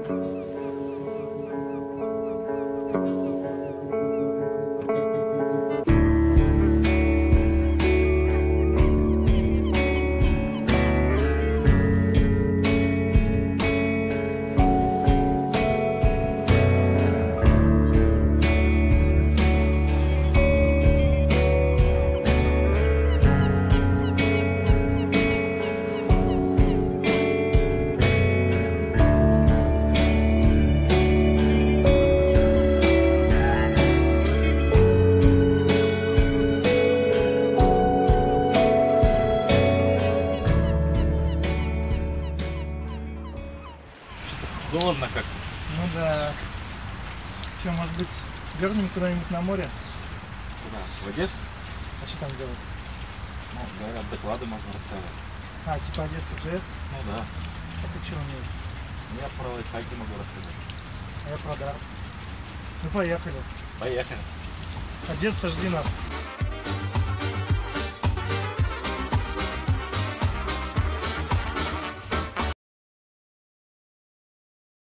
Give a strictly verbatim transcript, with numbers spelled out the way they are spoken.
Холодно как. Ну да. Что, может быть, вернем куда-нибудь на море? Куда? В Одессу? А что там делать? Ну, говорят, доклады можно рассказывать. А, типа Одесса джи эс? Ну да. А ты что умеешь? Я про лайфхаки могу рассказать. А я про дар. Ну поехали. Поехали. Одесса, жди нас.